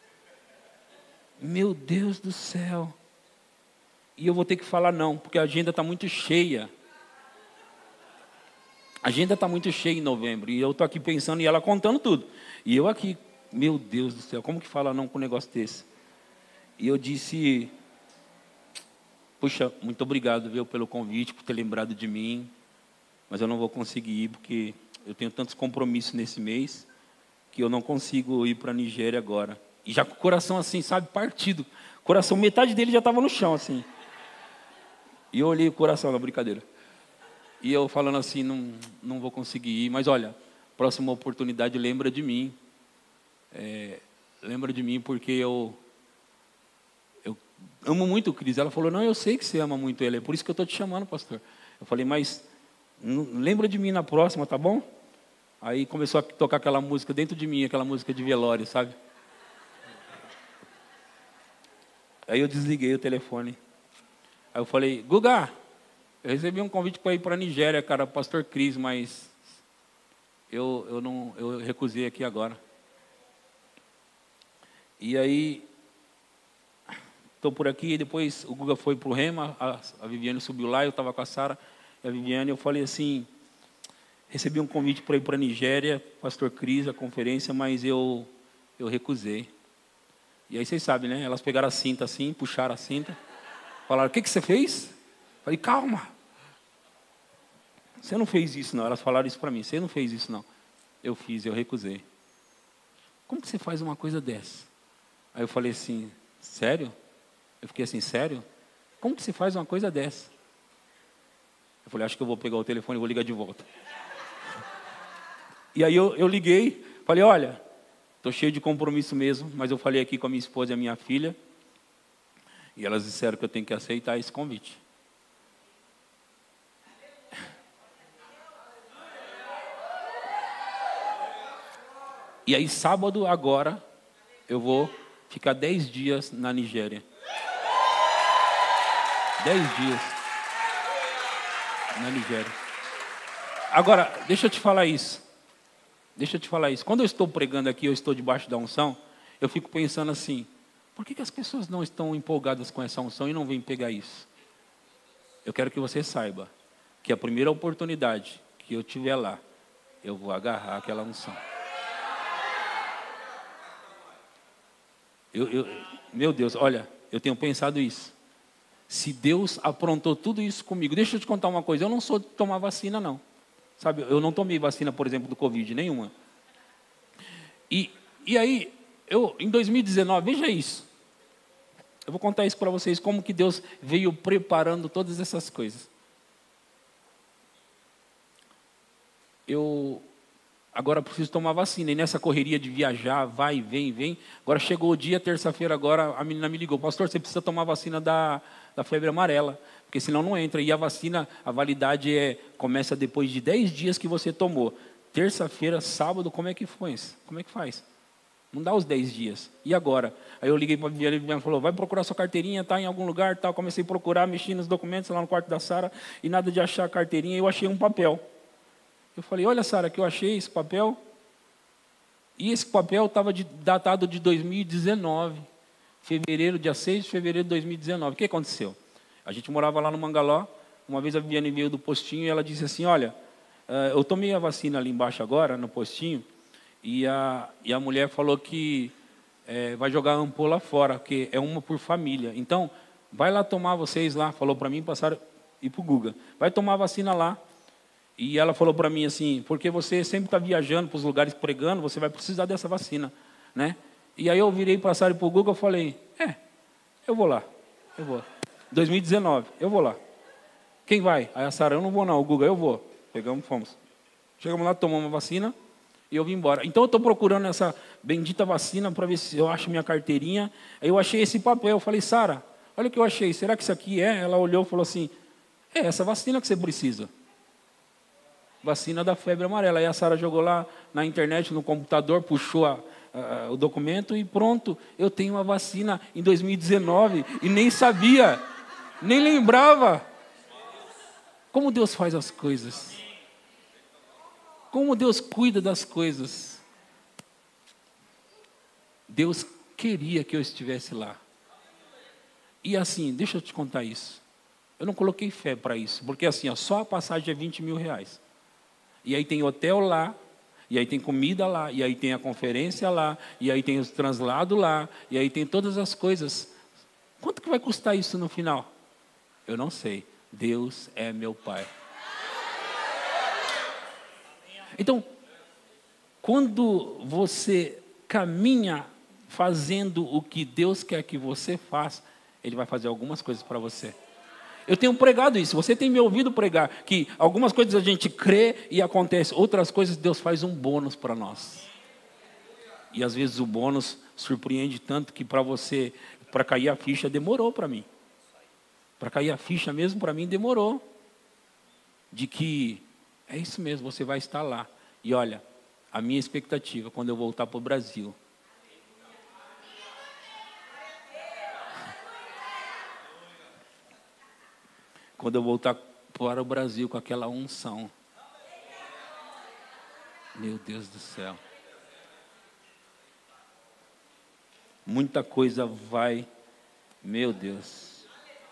Meu Deus do céu. E eu vou ter que falar não, porque a agenda está muito cheia. A agenda está muito cheia em novembro. E eu estou aqui pensando e ela contando tudo. E eu aqui, meu Deus do céu, como que fala não com um negócio desse? E eu disse: puxa, muito obrigado, viu, pelo convite, por ter lembrado de mim. Mas eu não vou conseguir ir, porque eu tenho tantos compromissos nesse mês, que eu não consigo ir para a Nigéria agora. E já com o coração assim, sabe, partido. Coração, metade dele já estava no chão, assim. E eu olhei o coração, na brincadeira. E eu falando assim: não vou conseguir ir, mas olha, próxima oportunidade lembra de mim. lembra de mim porque eu amo muito o Cris. Ela falou, não, eu sei que você ama muito ele, é por isso que eu estou te chamando, pastor. Eu falei, mas lembra de mim na próxima, tá bom? Aí começou a tocar aquela música dentro de mim, aquela música de velório, sabe? Aí eu desliguei o telefone. Aí eu falei, Guga, eu recebi um convite para ir para a Nigéria, cara, pastor Cris, mas eu recusei aqui agora. E aí, estou por aqui, e depois o Guga foi para o Rema, a Viviane subiu lá, eu estava com a Sara e a Viviane, eu falei assim, recebi um convite para ir para a Nigéria, pastor Cris, a conferência, mas eu recusei. E aí vocês sabem, né? Elas pegaram a cinta assim, puxaram a cinta, falaram, o que você fez? Falei, calma. Você não fez isso não. Elas falaram isso para mim, você não fez isso não. Eu fiz, eu recusei. Como que você faz uma coisa dessa? Aí eu falei assim, sério? Eu fiquei assim, sério? Como que você faz uma coisa dessa? Eu falei, acho que eu vou pegar o telefone e vou ligar de volta. E aí eu liguei, falei, olha, estou cheio de compromisso mesmo, mas eu falei aqui com a minha esposa e a minha filha, e elas disseram que eu tenho que aceitar esse convite. E aí, sábado, agora, eu vou ficar 10 dias na Nigéria. 10 dias na Nigéria. Agora, deixa eu te falar isso. Quando eu estou pregando aqui, eu estou debaixo da unção, eu fico pensando assim, por que as pessoas não estão empolgadas com essa unção e não vêm pegar isso? Eu quero que você saiba que a primeira oportunidade que eu tiver lá, eu vou agarrar aquela unção. Meu Deus, olha, eu tenho pensado isso. Se Deus aprontou tudo isso comigo, deixa eu te contar uma coisa, eu não sou de tomar vacina não. Sabe, eu não tomei vacina, por exemplo, do Covid, nenhuma. E aí, em 2019, veja isso. Eu vou contar isso para vocês, como que Deus veio preparando todas essas coisas. Eu agora preciso tomar vacina, e nessa correria de viajar, vai, vem. Agora chegou o dia, terça-feira, agora a menina me ligou, pastor, você precisa tomar vacina da febre amarela, porque senão não entra. E a vacina, a validade começa depois de 10 dias que você tomou. Terça-feira, sábado, como é que foi? Como é que faz? Não dá os 10 dias. E agora? Aí eu liguei para a Viviane, ela falou, vai procurar sua carteirinha, tá em algum lugar, tal. Comecei a procurar, mexi nos documentos lá no quarto da Sara, e nada de achar a carteirinha, eu achei um papel. Eu falei, olha, Sara, que eu achei esse papel. E esse papel estava datado de 2019. Dia 6 de fevereiro de 2019. O que aconteceu? A gente morava lá no Mangaló. Uma vez a Viviane veio do postinho e ela disse assim, olha, eu tomei a vacina ali embaixo agora, no postinho, e a mulher falou que vai jogar a ampola fora, porque é uma por família. Então, vai lá tomar vocês lá, falou para mim, passaram e para o Guga. Vai tomar a vacina lá. E ela falou para mim assim, porque você sempre está viajando para os lugares pregando, você vai precisar dessa vacina, né? E aí eu virei para a Sara e para o Guga e falei, eu vou lá, 2019, eu vou lá. Quem vai? Aí a Sara, eu não vou não, o Guga, eu vou. Pegamos, fomos. Chegamos lá, tomamos a vacina e eu vim embora. Então eu estou procurando essa bendita vacina para ver se eu acho minha carteirinha. Aí eu achei esse papel, eu falei, Sara, olha o que eu achei, será que isso aqui é? Ela olhou e falou assim, essa vacina que você precisa. Vacina da febre amarela. Aí a Sara jogou lá na internet, no computador, puxou o documento e pronto, eu tenho uma vacina em 2019 e nem sabia, nem lembrava. Como Deus faz as coisas. Como Deus cuida das coisas. Deus queria que eu estivesse lá. E assim, deixa eu te contar isso. Eu não coloquei fé para isso, porque assim, só a passagem é 20 mil reais. E aí tem hotel lá, e aí tem comida lá, e aí tem a conferência lá, e aí tem os translados lá, e aí tem todas as coisas. Quanto que vai custar isso no final? Eu não sei. Deus é meu Pai. Então, quando você caminha fazendo o que Deus quer que você faça, Ele vai fazer algumas coisas para você. Eu tenho pregado isso, você tem me ouvido pregar, que algumas coisas a gente crê e acontece, outras coisas Deus faz um bônus para nós. E às vezes o bônus surpreende tanto que para cair a ficha demorou para mim. Para cair a ficha mesmo para mim demorou. De que é isso mesmo, você vai estar lá. E olha, a minha expectativa quando eu voltar para o Brasil. Quando eu voltar para o Brasil com aquela unção. Meu Deus do céu. Muita coisa vai, meu Deus.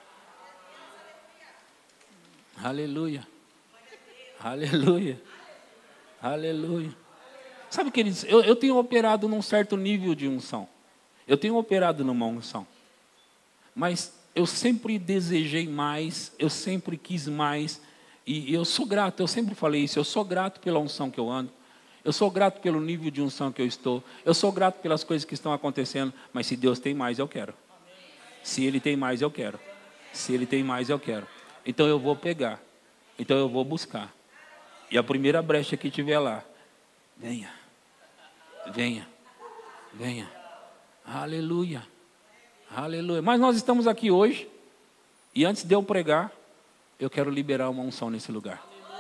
Aleluia. Aleluia. Aleluia. Sabe, queridos, eu tenho operado num certo nível de unção. Eu tenho operado numa unção. Mas eu sempre desejei mais, eu sempre quis mais. E eu sou grato, eu sempre falei isso, eu sou grato pela unção que eu ando. Eu sou grato pelo nível de unção que eu estou. Eu sou grato pelas coisas que estão acontecendo. Mas se Deus tem mais, eu quero. Se Ele tem mais, eu quero. Se Ele tem mais, eu quero. Então eu vou pegar. Então eu vou buscar. E a primeira brecha que tiver lá, venha. Venha. Venha. Aleluia. Aleluia. Mas nós estamos aqui hoje. E antes de eu pregar, eu quero liberar uma unção nesse lugar.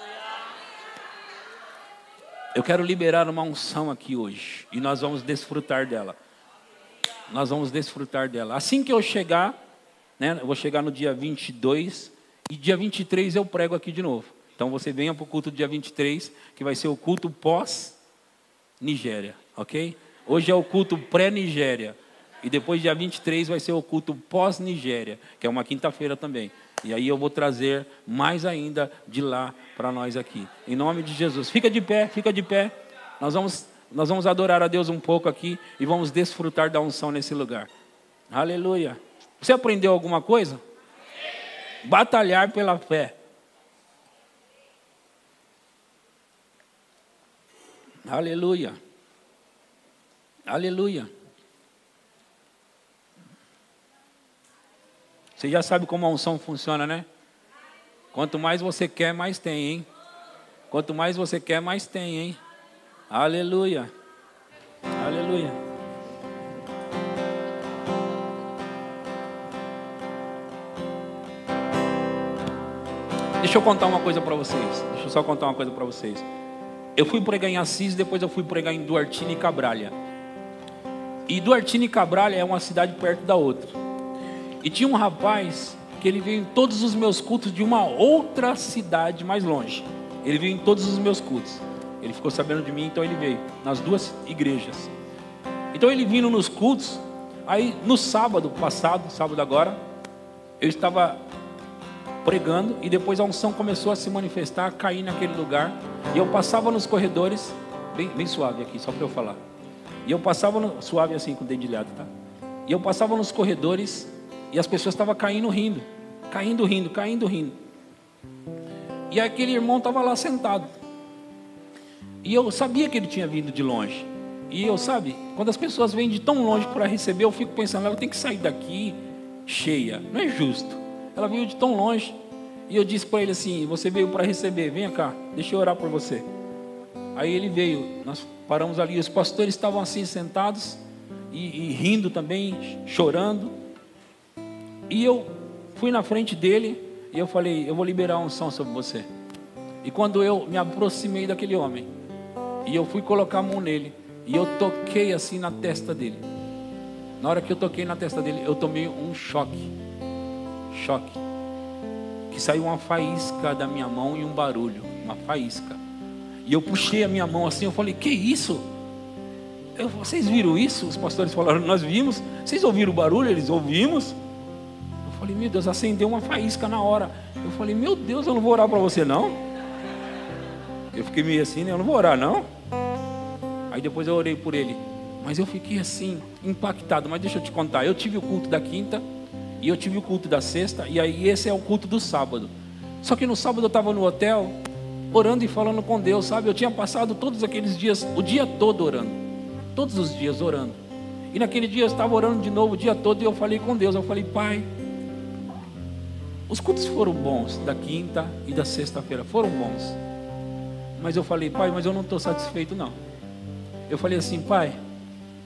Eu quero liberar uma unção aqui hoje. E nós vamos desfrutar dela. Nós vamos desfrutar dela. Assim que eu chegar, né, eu vou chegar no dia 22. E dia 23 eu prego aqui de novo. Então você venha para o culto do dia 23, que vai ser o culto pós-Nigéria. Ok? Hoje é o culto pré-Nigéria. E depois dia 23 vai ser o culto pós-Nigéria, que é uma quinta-feira também. E aí eu vou trazer mais ainda de lá para nós aqui. Em nome de Jesus. Fica de pé, fica de pé. Nós vamos adorar a Deus um pouco aqui e vamos desfrutar da unção nesse lugar. Aleluia. Você aprendeu alguma coisa? Batalhar pela fé. Aleluia. Aleluia. Você já sabe como a unção funciona, né? Quanto mais você quer, mais tem, hein? Quanto mais você quer, mais tem, hein? Aleluia. Aleluia. Deixa eu contar uma coisa para vocês. Deixa eu só contar uma coisa para vocês. Eu fui pregar em Assis, depois eu fui pregar em Duartini e Cabralha. E Duartini e Cabralha é uma cidade perto da outra. E tinha um rapaz que ele veio em todos os meus cultos de uma outra cidade mais longe. Ele veio em todos os meus cultos. Ele ficou sabendo de mim, então ele veio nas duas igrejas. Então ele vindo nos cultos. Aí no sábado passado, sábado agora, eu estava pregando e depois a unção começou a se manifestar, a cair naquele lugar. E eu passava nos corredores, bem suave aqui, só para eu falar. E eu passava, suave assim com o dedilhado, tá? E eu passava nos corredores e as pessoas estavam caindo rindo. Caindo rindo, caindo rindo. E aquele irmão estava lá sentado. E eu sabia que ele tinha vindo de longe. E eu, sabe, quando as pessoas vêm de tão longe para receber, eu fico pensando, ela tem que sair daqui cheia. Não é justo. Ela veio de tão longe. E eu disse para ele assim, você veio para receber, venha cá, deixa eu orar por você. Aí ele veio, nós paramos ali, os pastores estavam assim sentados e rindo também, chorando. E eu fui na frente dele e eu falei, eu vou liberar uma unção sobre você. E quando eu me aproximei daquele homem, e eu fui colocar a mão nele, e eu toquei assim na testa dele. Na hora que eu toquei na testa dele, eu tomei um choque. Que saiu uma faísca da minha mão e um barulho, uma faísca. E eu puxei a minha mão assim, eu falei, que isso? Vocês viram isso? Os pastores falaram, nós vimos. Vocês ouviram o barulho? Eles ouvimos. Eu falei, meu Deus, acendeu uma faísca na hora. Eu falei, meu Deus, eu não vou orar para você não. Eu fiquei meio assim, né? Eu não vou orar não. Aí depois eu orei por ele. Mas eu fiquei assim, impactado. Mas deixa eu te contar, eu tive o culto da quinta e eu tive o culto da sexta, e aí esse é o culto do sábado. Só que no sábado eu estava no hotel, orando e falando com Deus, sabe? Eu tinha passado todos aqueles dias, o dia todo orando. Todos os dias orando. E naquele dia eu estava orando de novo o dia todo, e eu falei com Deus, eu falei, Pai, os cultos foram bons, da quinta e da sexta-feira, foram bons. Mas eu falei, Pai, mas eu não estou satisfeito não. Eu falei assim, Pai,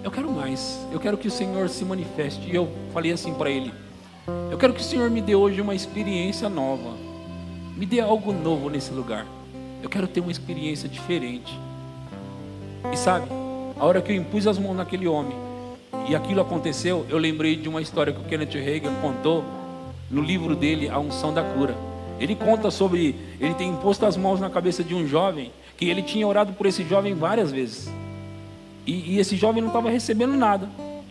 eu quero mais, eu quero que o Senhor se manifeste. E eu falei assim para ele: eu quero que o Senhor me dê hoje uma experiência nova, me dê algo novo nesse lugar. Eu quero ter uma experiência diferente. E sabe, a hora que eu impus as mãos naquele homem e aquilo aconteceu, eu lembrei de uma história que o Kenneth Hagin contou no livro dele, A Unção da Cura. Ele conta sobre, ele tem imposto as mãos na cabeça de um jovem, que ele tinha orado por esse jovem várias vezes, e esse jovem não estava recebendo nada.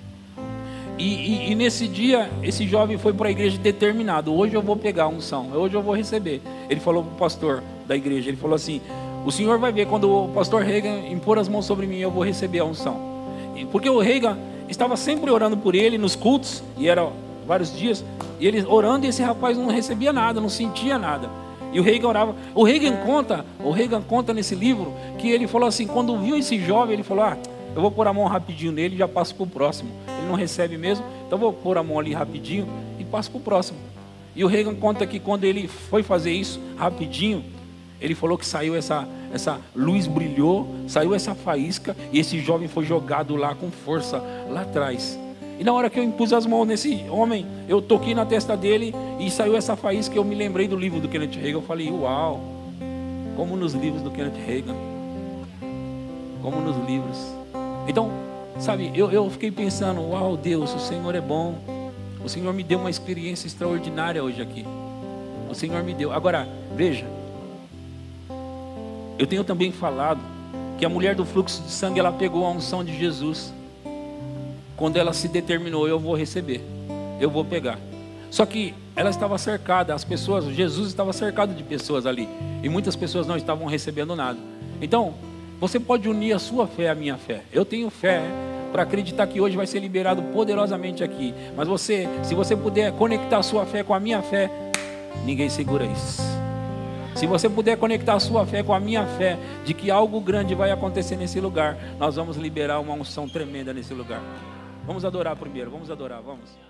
E nesse dia, esse jovem foi para a igreja determinado: hoje eu vou pegar a unção, hoje eu vou receber. Ele falou para o pastor da igreja, ele falou assim: o senhor vai ver, quando o pastor Hagin impor as mãos sobre mim, eu vou receber a unção. Porque o Hagin estava sempre orando por ele nos cultos, e era vários dias, e ele orando, e esse rapaz não recebia nada, não sentia nada. E o Hagin orava. O Hagin conta nesse livro que ele falou assim: quando viu esse jovem, ele falou: eu vou pôr a mão rapidinho nele e já passo para o próximo. Ele não recebe mesmo, então vou pôr a mão ali rapidinho e passo para o próximo. E o Hagin conta que quando ele foi fazer isso rapidinho, ele falou que saiu essa luz, brilhou, saiu essa faísca, e esse jovem foi jogado lá com força, lá atrás. E na hora que eu impus as mãos nesse homem, eu toquei na testa dele e saiu essa faísca. Eu me lembrei do livro do Kenneth Hagin. Eu falei: uau, como nos livros do Kenneth Hagin, como nos livros. Então, sabe, eu fiquei pensando: uau, Deus, o Senhor é bom. O Senhor me deu uma experiência extraordinária hoje aqui. O Senhor me deu. Agora, veja, eu tenho também falado que a mulher do fluxo de sangue, ela pegou a unção de Jesus. Quando ela se determinou: eu vou receber, eu vou pegar. Só que ela estava cercada, as pessoas, Jesus estava cercado de pessoas ali, e muitas pessoas não estavam recebendo nada. Então, você pode unir a sua fé à minha fé. Eu tenho fé para acreditar que hoje vai ser liberado poderosamente aqui. Mas você, se você puder conectar a sua fé com a minha fé, ninguém segura isso. Se você puder conectar a sua fé com a minha fé, de que algo grande vai acontecer nesse lugar, nós vamos liberar uma unção tremenda nesse lugar. Vamos adorar primeiro, vamos adorar, vamos.